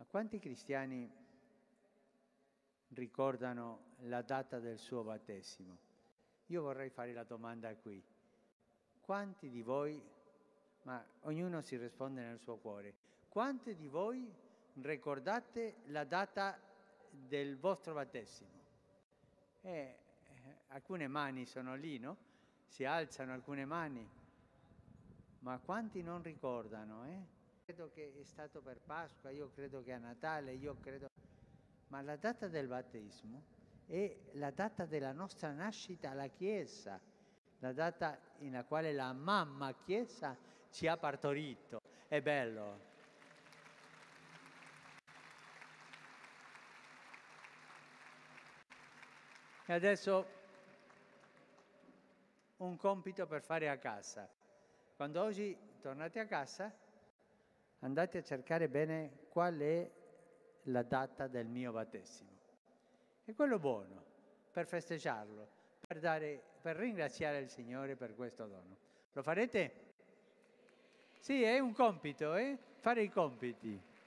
quanti cristiani ricordano la data del suo battesimo? Io vorrei fare la domanda qui. Quanti di voi, ma ognuno si risponde nel suo cuore, quanti di voi ricordate la data del vostro battesimo? Alcune mani sono lì, no? Si alzano alcune mani, ma quanti non ricordano? Credo che è stato per Pasqua, io credo che a Natale, ma la data del battesimo è la data della nostra nascita alla Chiesa, la data in quale la mamma Chiesa ci ha partorito. È bello. E adesso un compito per fare a casa. Quando oggi tornate a casa, andate a cercare bene qual è la data del mio battesimo. E quello buono, per festeggiarlo, per ringraziare il Signore per questo dono. Lo farete? Sì, è un compito, fare i compiti.